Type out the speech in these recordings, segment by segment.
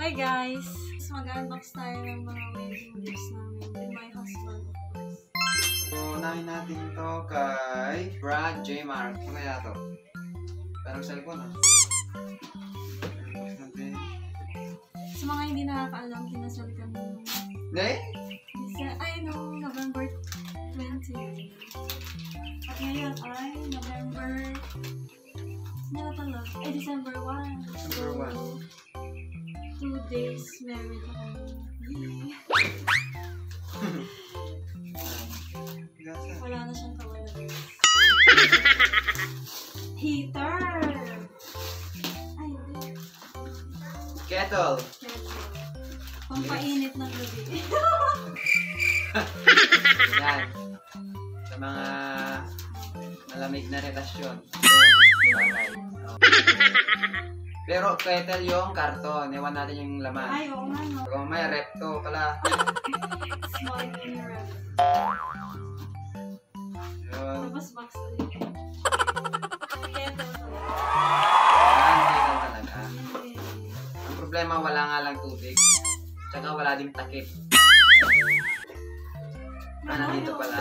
Hi guys! Mag-unbox tayo ng mga wedding gifts namin with my husband, of course. Unahin natin ito kay Brad J. Mark. Ano kaya ito? Parang cellphone Unbox natin. Sa mga hindi nakakaalam, kinasal kami. November 20. At ngayon ay December 1. December 1. 2 days married na kami. Wala na siyang kawalan. Heater! Ay, hindi. Kettle. Pampainit ng gabi. Yan. Sa mga malamig na relasyon. Pero kettle yung karton. Ewan natin yung laman. Ay, oo nga, no? Kung may repto pala. Small mini rep. Yun. Tapos box ulit. Kettle talaga. Yan, kettle talaga. Yay. Ang problema, wala nga lang tubig. Tsaka wala din takip. Nandito pala.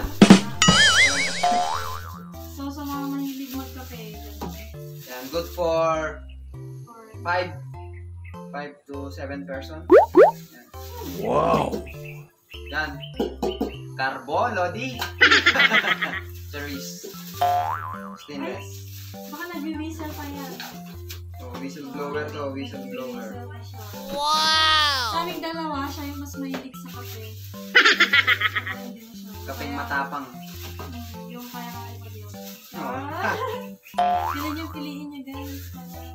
So, sa mga mahilig magkape, Yan, good for 5 to 7 person. Yan. Wow! Yan. Carbon, Lodi. Cerise. Stainless. baka nag-whistle pa yan. So, whistleblower to, whistleblower. Nag-whistle pa siya. Wow! Sa aming dalawa, siya yung mas mahilig sa kape. Kaping matapang. Yung kaya kakipag yun. Oh. Ganun yung piliin niya, guys.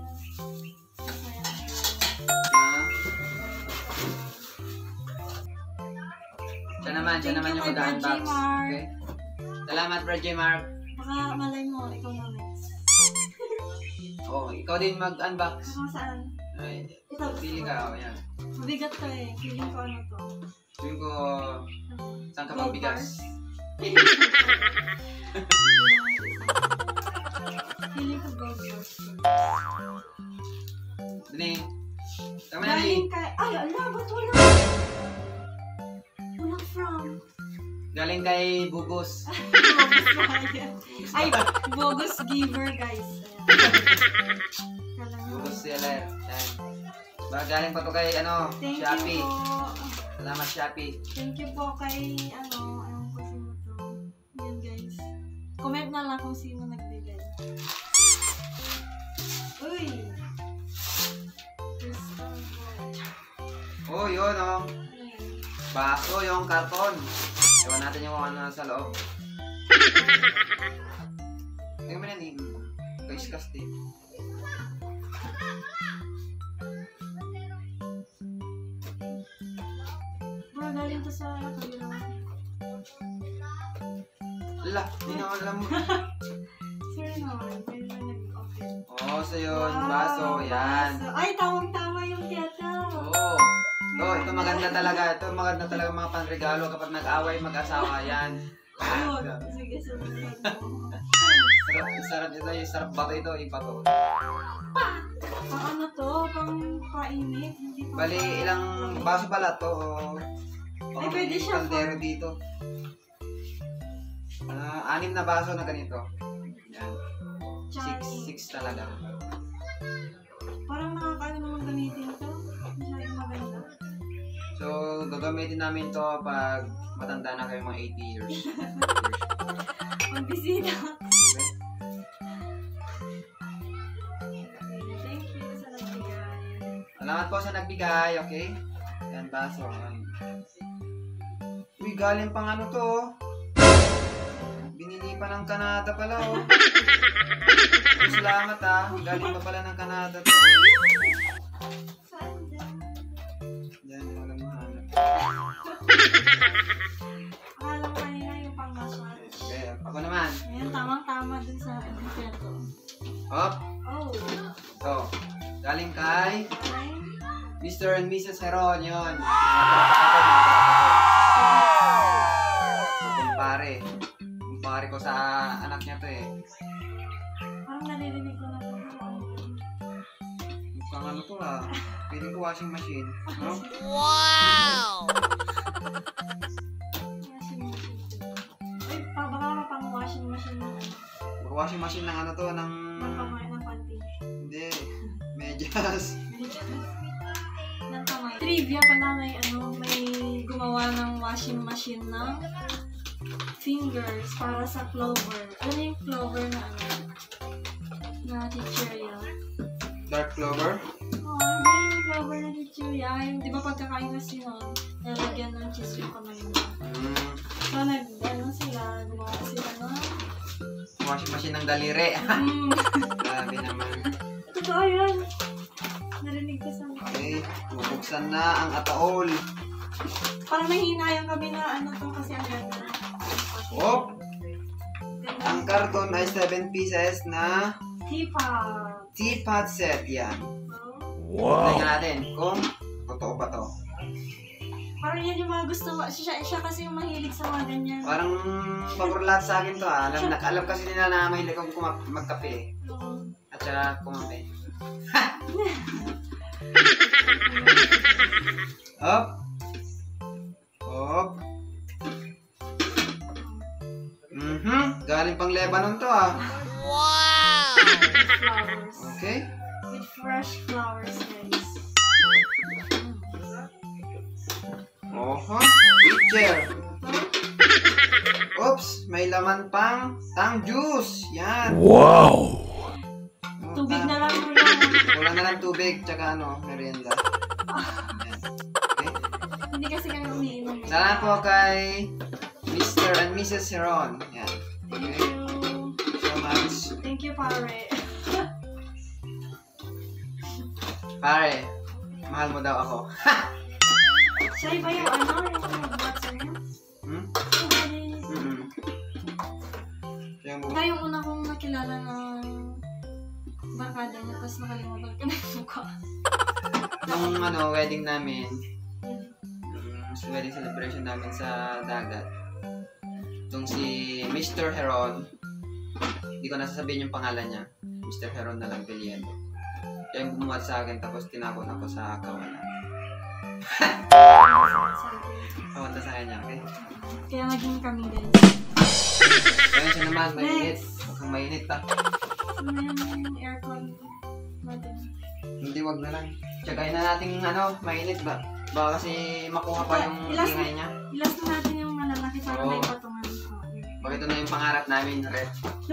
Siya naman yung mag-unbox. Okay? Salamat, Brad J. Mark. Baka malay mo, ikaw na next. Oh, ikaw din mag-unbox. Ako saan? Ay, Ito. pili ka. Oh, yan. Mabigat to eh. Feeling ko ano to. Tingin ko, saan ka Gold magbigas? Feeling ko gold bars. Dini. Tama na Galing ni. kay... Ay, ala, ba't wala? Walang from. Galing kay Bugos. Bogus buyer. Ay, bogus giver, guys. Ayan. Bugos seller. Yan. Galing pa to kay Thank Shopee. you po. Salamat, Shopee. Thank you po kay, ayun po sino to. Yan, guys. Comment na lang kung sino nagbigay. Uy! Oh, yun oh. Ayan. Baso yung karton. Ewan natin yung ano sa loob. Tingnan mo na ni. Kaiskas din. Bro, galing to sa kabila. Lala, hindi na alam mo. Sorry naman. Kaya na nag-open. Oh, so yun. Baso, yan. Baso. Ay, tawang-tama yung kettle. Oo. Oh, ito maganda talaga. Ito maganda talaga mga panregalo kapag nag-away mag-asawa. Yan. Ayun. Sige, sumunod mo. Sarap ito. Yung sarap bato ito. Iba to. Pang ano to? Pang painit? Hindi pang Bali, ilang baso pala to. Ay, pwede siya kaldero dito. 6 na baso na ganito. Yan. Charming. 6 talaga. Parang nakakaano naman gamitin to. Masyadong maganda. So, gagamitin namin to pag matanda na kayo mga 80 years. Magbisita. Okay? Thank you sa nagbigay. Salamat po sa nagbigay, okay? Yan, baso. Uy, galing pang ano to, oh. Binili pa ng Canada pala, oh. Salamat, galing pa pala ng Canada to. Saan dyan? Yan, walang mahanap. Akala ko kanina yung pang-massage. Okay, ako naman. Ayan, tamang-tama dun sa edito. Hop, Oh. so, galing kay Okay. Mr. and Mrs. Heron, yun. Kumpare ko sa anak niya to eh. Parang naririnig ko na ito. Mukhang ano to Piling ko washing machine. No? Wow! Washing machine. Ay, baka mapang washing machine ng ano. Baka washing machine ng ano to, ng... Ng kamay ng panty. Hindi. Medyas. Ng kamay. Trivia pala may gumawa ng washing machine ng fingers para sa clover. Alam niyo yung clover na na chichirya? Dark clover? Oo, yung clover na chichirya. Yung, di ba pagkakain kasi nun, nalagyan ng cheese yung kamay mo. So, gumawa sila ng Washing machine ng daliri. Grabe naman. Totoo yun. Narinig ko sa Okay, bubuksan na ang ataol. parang nahinayang kami na to kasi ang ganda. Oh! Ang karton ay 7 pieces na Teapot. teapot set. Yan. Wow! Tingnan natin kung totoo ba to. Parang yan yung mga gusto mo. Siya kasi yung mahilig sa mga ganyan. Parang paborlat sa akin to Alam kasi nila na mahilig akong magkape. Oo. At saka kumape. Up. Up. Galing pang Lebanon to Wow! Flowers. Okay. With fresh flowers, guys. Oho. Teacher. Oops. May laman pang tang juice. Yan. Wow! Tubig na lang mo lang. Wala na lang tubig. Tsaka merienda. Yan. Okay. Hindi kasi kami umiinom. Salamat po kay Mr. and Mrs. Heron. Yan. Thank Okay. you. So much. Thank you, pare. Pare, mahal mo daw ako. Siya ba yung yung nagbuhat sa'yo? Siya yung una kong nakilala na barkada niya, tapos nakalimutan ko na yung mukha. Nung wedding namin, wedding celebration namin sa dagat. Itong si Mr. Heron, hindi ko nasasabihin yung pangalan niya. Mr. Heron na lang pilihan. Kaya yung bumuhat sa akin, tapos tinapon ako sa kawalan. Kapunta sa kanya, okay? Kaya naging kami guys. Kaya siya naman, mainit. Huwag kang mainit Ano yung aircon natin? Hindi, wag na lang. Tsagayin na natin mainit ba? Baka kasi makuha pa yung ingay niya. Ilas na natin yung malalaki para Oo. may patungan. Baka ito na yung pangarap namin, Red.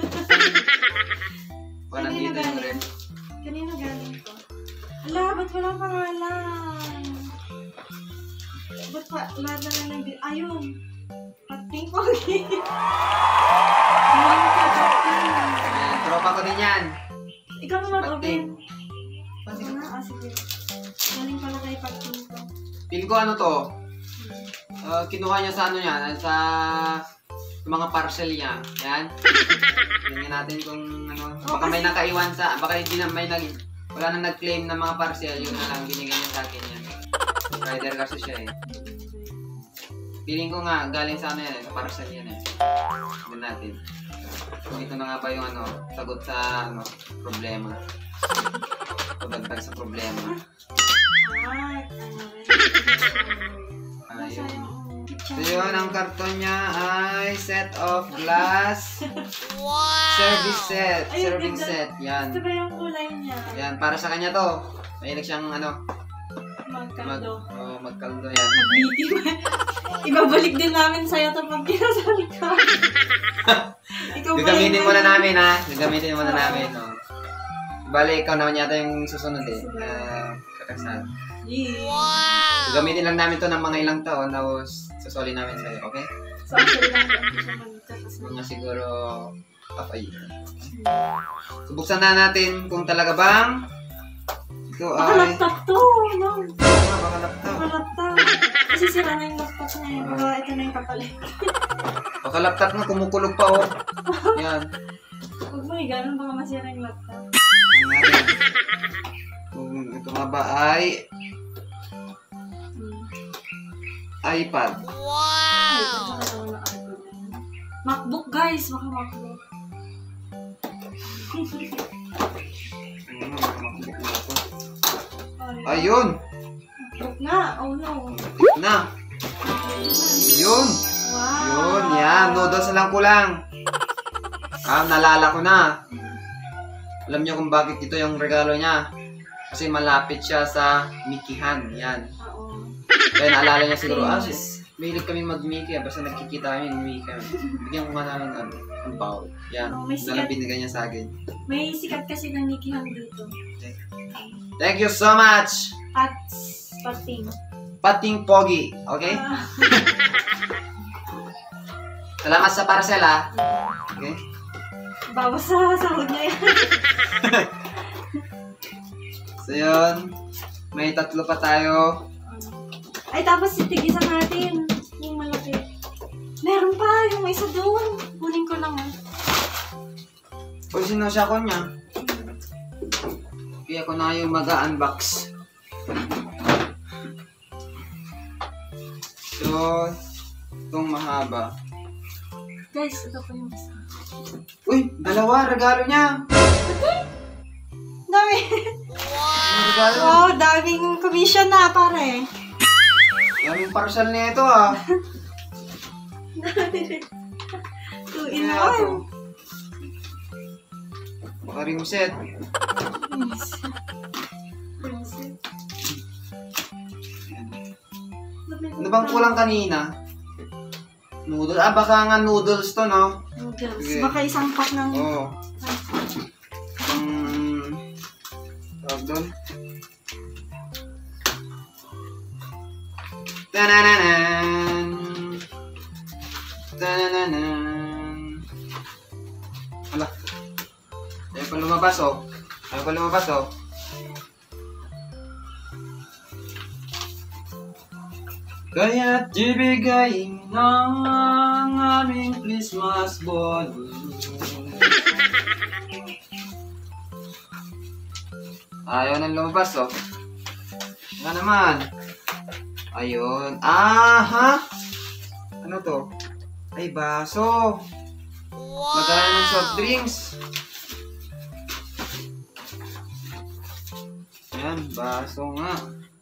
Baka nandito yung Red. Kanina galing ko. Ala, ba't walang pangalan? Ba't lahat na lang nag- Ayun! Pating pogi! Ayan, tropa ko din yan. Ikaw na mag-open. Pating. Sige. Galing pala kay Pating ko. Feel ko to? Kinuha niya sa sa mga parcel niya. Ayan. Tingnan natin kung baka may nakaiwan baka hindi na wala na nag-claim ng mga parcel, yun na lang binigay niya sa akin yan. Rider kasi siya Feeling ko nga, galing sa parcel yan Tignan natin. Kung ito na nga ba yung sagot sa problema. Pagdagdag sa problema. Ayun. So yun, ang karton niya ay set of glass Wow! service set. Ay, Serving ganda. set. Yan. Ito ba yung kulay niya? Yan, para sa kanya to. Mahilig siyang Magkaldo. magkaldo yan. Mag-meeting. Ibabalik din namin sa'yo ito pag kinasali ka. Ikaw ba Gagamitin yung- muna namin Gagamitin muna namin. Bale, ikaw naman yata yung susunod kakasal. Yeah. Wow! Gagamitin lang namin to ng mga ilang taon tapos susoli namin sa'yo, okay? So, actually lang ako siya magkakasal. Mga siguro half a year. So, buksan na natin kung talaga bang ito Baka ay... laptop to, no? Baka laptop. Baka laptop. Kasi sira na yung laptop niya. Baka ito na yung kapalit. Baka laptop na kumukulog pa Yan. Huwag mo ganun, baka masira yung laptop. Tingnan natin. Kung ito nga ba ay iPad. Wow! MacBook guys, baka MacBook. MacBook na ito. Ayun. Trip nga. Oh no. Tik na. Yun. Wow. Yun. Yan. Noodles na lang kulang. Nalala ko na. Alam niyo kung bakit ito yung regalo niya. Kasi malapit siya sa Mickeyhan. Yan. Oo. Kaya naalala niya siguro, mahilig kami mag-Mickey. Basta nagkikita kami ng Mickey. Bigyan ko nga namin ang bowl. Yan. Oh, may Nalang sikat. binigay niya sa akin. May sikat kasi ng Mickeyhan dito. Thank you so much. Pating. Pating Pogi. Okay? Salamat sa parcel ha. Okay? Bawas sa sahod niya yan. So yun. May 3 pa tayo. Ay, tapos itigisan natin. Yung malaki. Meron pa. Yung may isa doon. Kunin ko lang ah. O sinusya ko niya. Kaya ko na yung mag-unbox. So, itong mahaba. Guys, ito po yung isa. Uy, 2 regalo niya. Dami. Ang regalo. Wow, daming commission na pare. Daming parcel nito ah. 2 in Kaya to. 1. Baka ring set. Ano bang kulang kanina? Noodles. Baka nga noodles to, no? Noodles. Sige. Baka isang pack ng... Oo. Tawag doon. Tanananan. Tanananan. Hala. Ayaw pa lumabas, oh. Ayaw pa lumabas, oh. Kaya't ibigay ng aming Christmas bonus. Ayaw nang lumabas, oh. Nga naman. Ayun. Ha? Ano to? Ay, baso. Lagayan ng soft drinks. Ayan, baso nga.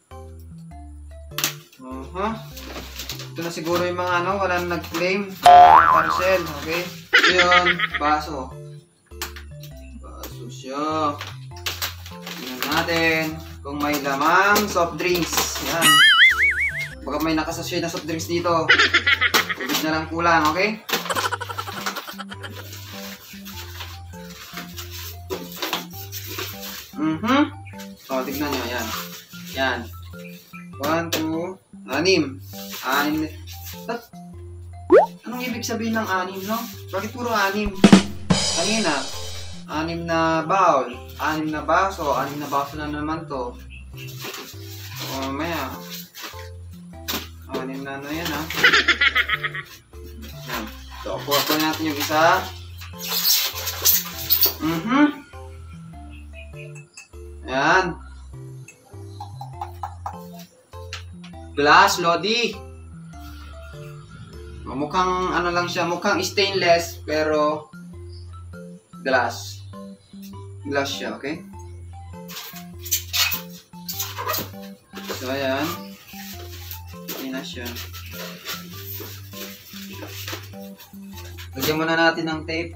Ito na siguro yung mga walang nag-claim parcel, okay? Yun, baso. Baso siya. Tingnan natin kung may lamang soft drinks. Yan. Baka may nakasasya na soft drinks dito. Tubig na lang kulang, okay? So, tignan nyo, yan. Yan. 1, 2, 6. 6. Anong ibig sabihin ng 6, no? Bakit puro 6? Kanina, 6 na bowl, 6 na baso, 6 na baso na naman to. O, mamaya. 6 na yan, ha? Yan. So, kuha po natin yung isa. Yan. Glass, Lodi. Mukhang lang siya, mukhang stainless, pero glass. Glass siya, okay? So, ayan. Okay na siya. Lagyan muna natin ng tape.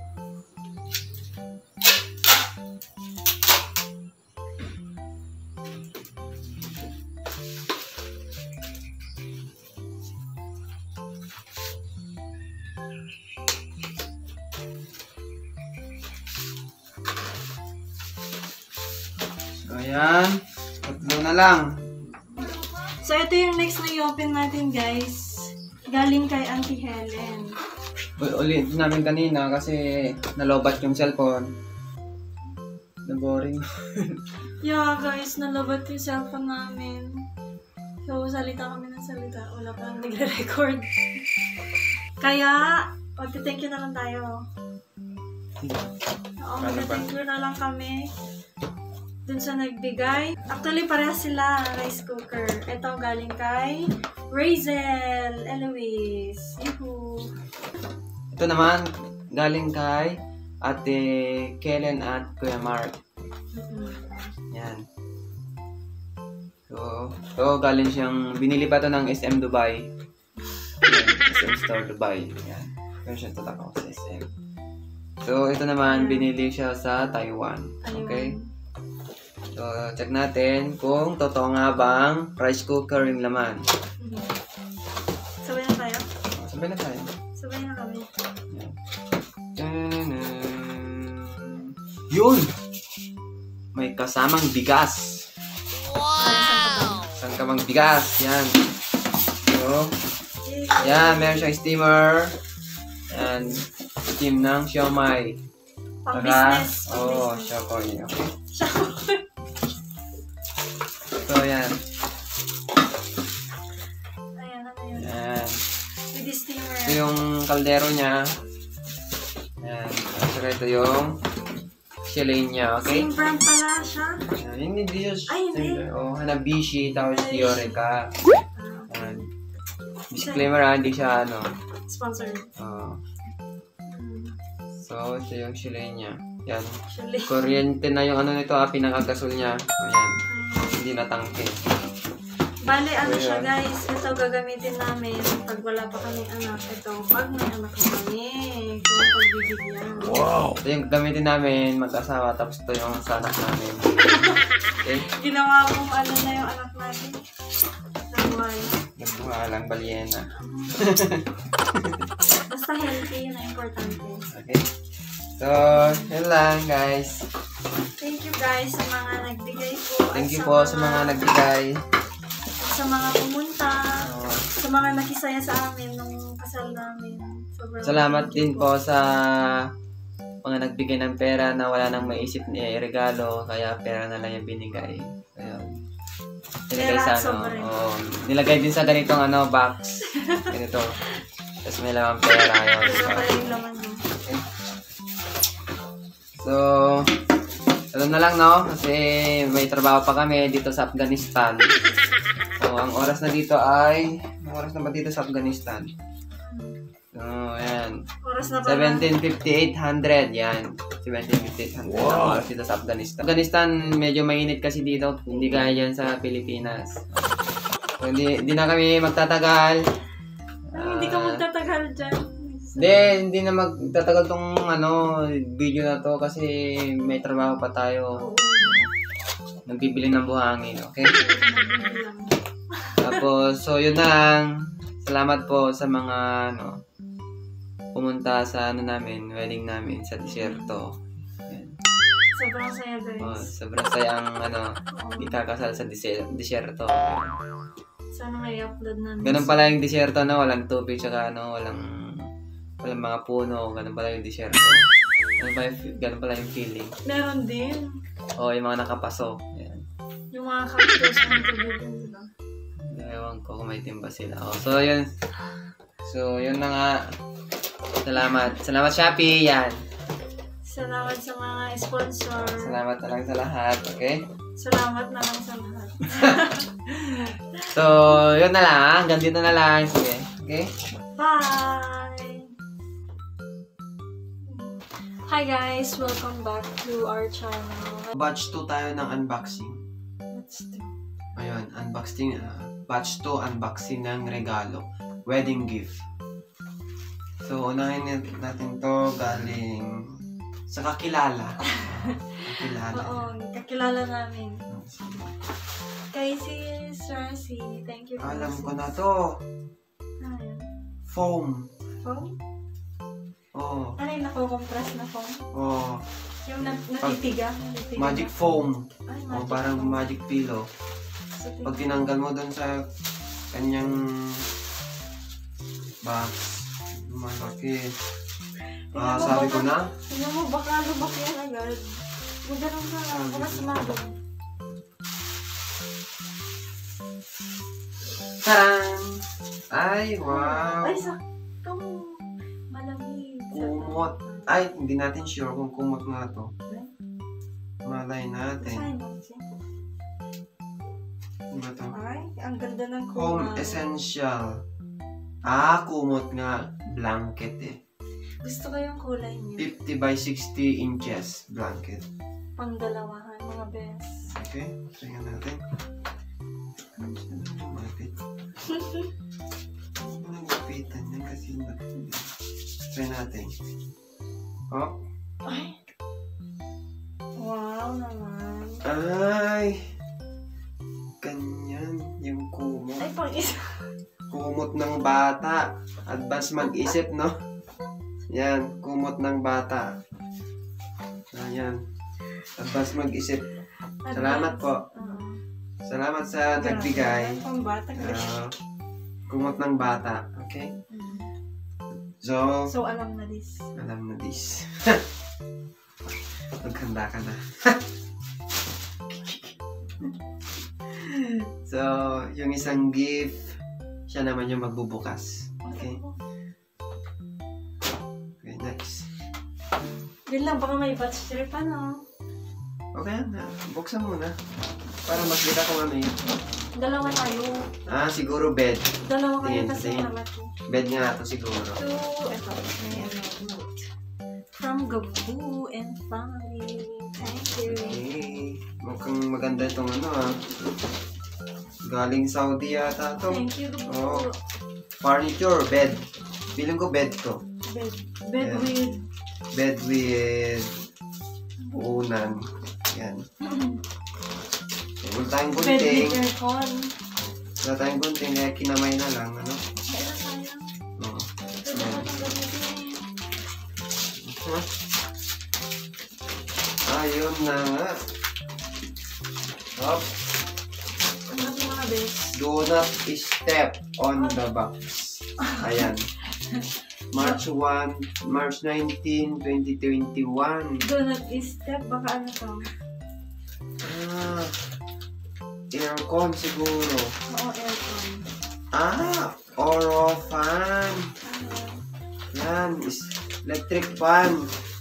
Ayan. 3 na lang. So, ito yung next na i-open natin, guys. Galing kay Auntie Helen. Ulit namin kanina kasi nalobat yung cellphone. Na-boring. Yeah, guys. Nalabat yung cellphone namin. So, salita kami ng salita. Wala pang nagre-record. Kaya, pag-thank you na lang tayo. Oo, mag-thank you na lang kami. Dun sa nagbigay. Actually, parehas sila, rice cooker. Ito galing kay Razel Eloise. Yuhu! Ito naman, galing kay Ate Kellen at Kuya Mark. Yan. So, galing siyang, binili pa to ng SM Dubai. Ayan, SM Store Dubai. Ayan. Pero siya tatak ako sa SM. So, ito naman, binili siya sa Taiwan. Okay? So, check natin kung totoo nga bang rice cooker yung laman. Sabay na tayo? Sabay na tayo. Sabay na kami. Ayan. Yun! May kasamang bigas. Wow! Saan ka mang bigas? Yan. So, yan. Meron siyang steamer. Yan. Steam ng siomai. Pang business. Oo, siomai. Okay. So, yan. Ayan, ano yun? Yan. With the steamer. Ito yung kaldero niya. Yan. At saka ito yung shellane niya. Okay? Same brand pala siya. Yan. Hindi yun. Ay, hindi. Oh, Hanabishi. Tapos Diorica. Yan. Disclaimer hindi siya ano. Sponsor. So, ito yung shellane niya. Yan. Actually. Kuryente na yung ano nito pinakagasol niya. Ayan. Hindi na tangke. Bale, ano So, siya yan. guys, ito gagamitin namin pag wala pa kaming anak. Ito, pag may anak na kami, kung pagbibigyan. Ito yung gamitin namin mag-asawa. Tapos ito yung sa anak namin. Okay? Ginawa mong ano na yung anak natin. Nabuhay. Nagbuha lang balyena. Basta healthy, yun ang importante. Okay? So, yun lang guys. Thank you guys sa mga nagbigay po. Thank at you po sa mga nagbigay. sa mga pumunta. Oh, Sa mga nakisaya sa amin nung kasal namin. Sobrang salamat thank you din po. po sa mga nagbigay ng pera na wala nang maisip ni regalo. Kaya pera na lang yung binigay. Ayun. Nilagay Pera sa at sobre. nilagay din sa ganitong box. Ganito. Tapos may lamang pera. Ayun. Pero pa yung laman mo. So, alam na lang no, kasi may trabaho pa kami dito sa Afghanistan. So, ang oras na dito ay, ang oras na ba dito sa Afghanistan? So, ayan. Oras na pala. 17:58, yan. 17:58 ang oras dito sa Afghanistan. Afghanistan, medyo mainit kasi dito, hindi gaya yan sa Pilipinas. So, hindi na kami magtatagal. Hindi ka magtatagal dyan. Hindi na magtatagal tong video na to kasi may trabaho pa tayo. Nagbibili ng buhangin, okay? Tapos, so yun na lang. Salamat po sa mga pumunta sa namin, wedding namin sa disyerto. Yan. Sobrang saya guys. Oh, sobrang sayang ikakasal sa disyerto. Sana may upload namin. Ganun pala yung disyerto walang tubig tsaka walang mga puno, ganun pala yung disyerto. Ganun pala yung feeling. Meron din. Yung mga nakapaso. Yan. Yung mga cactus ng tubig din sila. Ewan ko kung may timba sila. So, yun. So, yun na nga. Salamat. Salamat, Shopee. Yan. Salamat sa mga sponsor. Salamat na lang sa lahat. Okay? Salamat na lang sa lahat. So, yun na lang. Hanggang dito na lang. Sige. Okay? Bye! Hi guys! Welcome back to our channel. Batch 2 tayo ng unboxing. Let's do. Ayun, unboxing. Batch 2, unboxing ng regalo. Wedding gift. So, unahin natin to galing sa kakilala. Kakilala. Oo, kakilala namin. Kay sis Racy. Thank you for Alam sis. ko na to. Ano? Foam. Foam? Oh. Ano yung nakukompress na foam? Oh. Yung natitiga? Magic foam. Ay, Parang foam. magic pillow. So, Pag tinanggal mo dun sa kanyang box, malaki. Sabi ko na. Tingnan mo, baka lumaki yan agad. Magano'n ka, baka sumabog. Taran! Ay, wow! Ay, sakto mo. Malamig. Kumot. Ay, hindi natin sure kung kumot nga to. Malay natin. Saan mo siya? Ano ba to? Ay, ang ganda ng Home kulay. Essential. Kumot nga. Blanket eh. Gusto ko yung kulay niya. 50 by 60 inches blanket. Pang dalawahan, mga best. Okay, tingnan natin. gupit. Ano gupitan yan kasi try natin. Oh. Ay. Wow naman. Ay. Ganyan yung kumot. Ay, pang isa. Kumot ng bata. Advance mag-isip, no? Yan, kumot ng bata. Ayan. Advance mag-isip. Salamat po. Salamat sa nagbigay. Pang bata. Kumot ng bata. Okay? So, Alam na this. alam na this. Maghanda ka na. So, yung isang gift, siya naman yung magbubukas. Okay? Okay, next. Yun lang, baka may batch trip ano. Okay na, buksan muna. Para makita kung ano yun. Dalawa tayo. Siguro bed. Dalawa kayo Tingin, kasi tingin. naman ko. Bed nga to siguro. So, ito. May note. From Gabu and family. Thank you. Okay. Mukhang maganda itong galing Saudi yata to. Thank you, Gabu. Oh. Furniture, bed. Feeling ko bed to. Bed Yeah. with... Bed with unan. Yan. Wala tayong Bed gunting. with aircon. Wala tayong gunting, kaya kinamay na lang, ano? Kaya sayang. Oo. Pwede ba itong gamitin? Huh? Ayun na nga. Hop. Ano yung mga bed? Do not step on the box. Ayan. March 19, 2021. Do not step. Baka ano to? Aircon siguro. Oo, aircon. Orofan. Yan, electric fan.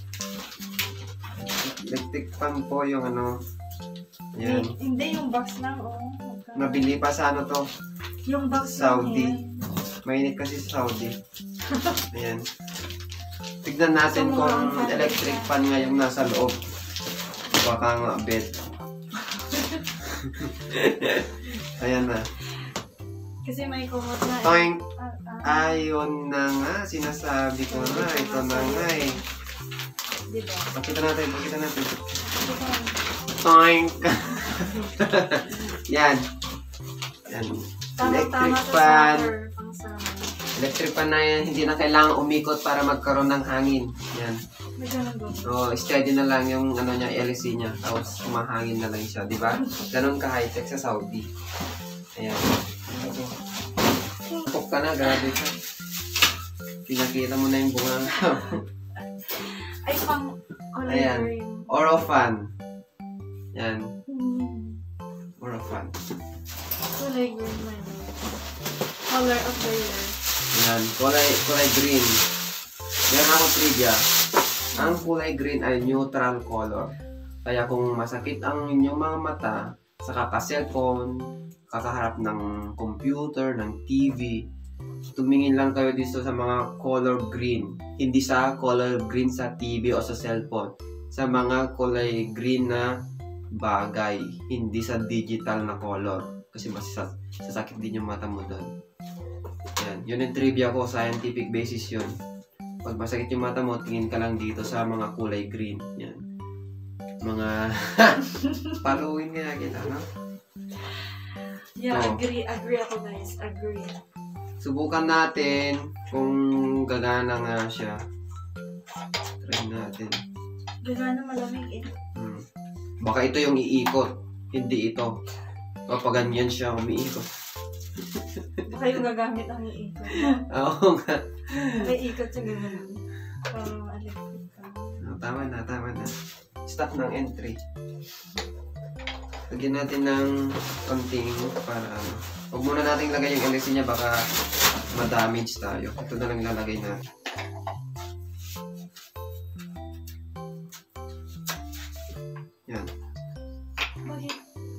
Electric fan po yung ano. Yan. Hindi, yung box lang. Oh. Nabili pa sa ano to? Yung box Saudi. lang yan. Mainit kasi sa Saudi. Ayan. Tignan natin So, kung murang fan electric yan. fan nga yung nasa loob. Baka nga bed. Ayan na. Kasi may kumot na. Toink! Ayun na nga. Sinasabi ko na. Ito na nga eh. Diba? Pakita natin. Pakita natin. Diba? Toink! Yan. Yan. Electric Tama-tama sa fan. summer. Pang summer. Electric fan na yan. Hindi na kailangan umikot para magkaroon ng hangin. Yan. May ganun ba? So, steady na lang yung ano niya, LC niya. Tapos, kumahangin na lang siya. Di ba? Ganon ka high-tech sa Saudi. Ayan. Pok ka na. Grabe ka. Pinakita mo na yung bunga. Ay, pang color Ayan. green. Orofan. Yan. Hmm. Orofan. Kulay green man. Color of the year. Yan. Kulay green. Meron ako trivia. Ang kulay green ay neutral color. Kaya kung masakit ang inyong mga mata sa kaka-cellphone, kakaharap ng computer, ng TV, tumingin lang kayo dito sa mga color green. Hindi sa color green sa TV o sa cellphone. Sa mga kulay green na bagay. Hindi sa digital na color. Kasi masasakit din yung mata mo doon. Yan. Yun yung trivia ko. Scientific basis yun. Pag masakit yung mata mo, tingin ka lang dito sa mga kulay green. Yan. Mga paluin nga kita, no? Yeah, Oh. agree ako guys. Agree. Subukan natin kung gagana nga siya. Try natin. Gagana malamig eh. Baka ito yung iikot. Hindi ito. Kapag ganyan siya, umiikot. Baka yung gagamit ang iikot. Oo nga. May ikot sa ganun. Parang electric ka. Tama na. Stop ng entry. Lagyan natin ng konting para ano. Huwag muna natin lagay yung LC niya, baka ma-damage tayo. Ito na lang lalagay natin. Yan. Bakit?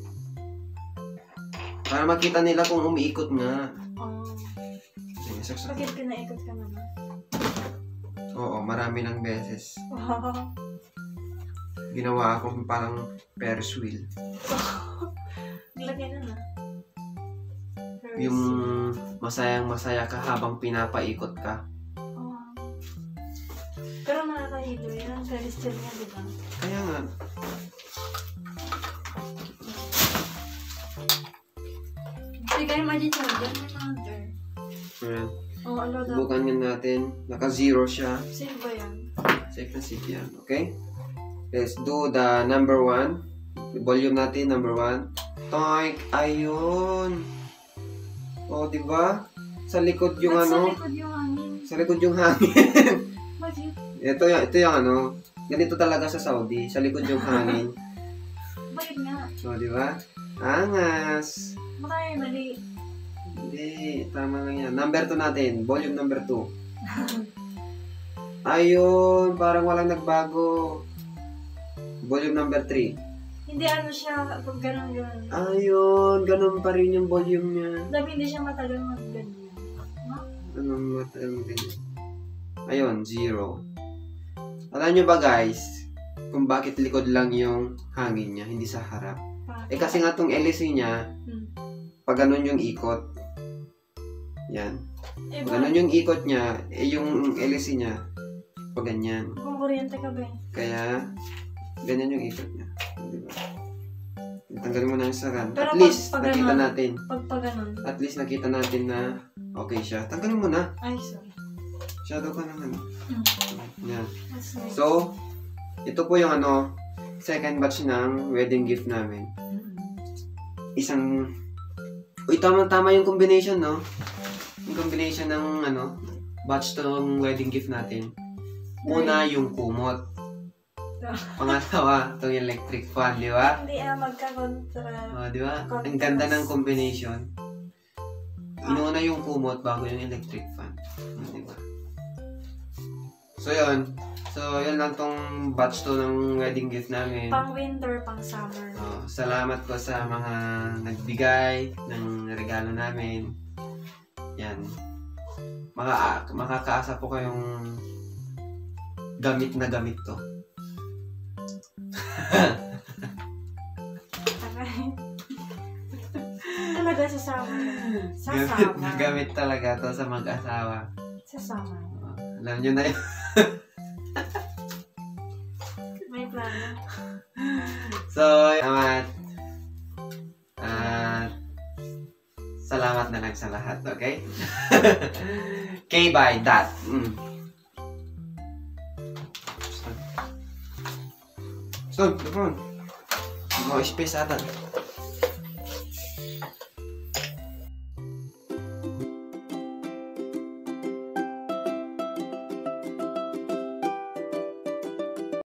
Para makita nila kung umiikot nga. Sige, saksak. Bakit pinaikot ka naman? Oo, marami ng beses. Wow. Ginawa akong parang Ferris wheel. Lagyan na na. Yung masayang-masaya ka habang pinapaikot ka. Oo. Pero nakakahilo yun. Ang celestial niya, di ba? Kaya nga, Sige, imagine siya. Diyan may mother. ayan. Oo, ano daw. Subukan nga natin. Naka-0 siya. Sino ba yan? Check na seat yan. Okay? Let's do the number 1. Volume natin, number 1. Toink! Ayun! O, diba? Sa likod yung Ba't ano. sa likod yung hangin? Sa likod yung hangin. Bakit? ito yung ano. Ganito talaga sa Saudi. Sa likod yung hangin. Bakit nga? O, diba? Angas! Baka yung mali. Hindi. Tama lang yan. Number 2 natin. Volume number 2. Ayun! Parang walang nagbago. Volume number 3. Hindi ano siya, pag gano'n. Ayun! Ganun pa rin yung volume niya. Sabi hindi siya matagal mag-ganyan. Anong matagal ganyan? Ayun, 0. Alam nyo ba guys, kung bakit likod lang yung hangin niya, hindi sa harap? Eh kasi nga tong LC niya, pag ganun yung ikot. Yan. Eh, Pag ganun yung ikot niya, eh yung LC niya, pag ganyan. kung kuryente ka ba eh? Kaya, ganyan yung ikot niya. Diba? Tanggalin mo na yung saran. Pero At least, pag nakita ganun, natin. Pag ganun. At least nakita natin na okay siya. Tanggalin mo na. Ay, sorry. Shadow ka naman. Yan. That's nice. So, ito po yung ano, second batch ng wedding gift namin. Isang, uy, tama yung combination, no? Yung combination ng, ano, batch ng wedding gift natin. Una, yung kumot. Pangalawa, itong electric fan, di ba? Hindi magka-kontra. Di ba? Ang ganda ng combination. Inuna yung kumot bago yung electric fan. Di ba? So, yun. So, yun lang tong batch to ng wedding gift namin. Pang winter, pang summer. Salamat po sa mga nagbigay ng regalo namin. Yan. Makakaasa po kayong gamit na gamit to. Talaga sa summer. Sa Gamit summer. na gamit talaga to sa mag-asawa. Sa summer. Alam nyo na yun. May plano. So, salamat na lang sa lahat, okay? Okay, bye, that. Stop, come on. Mga space ata.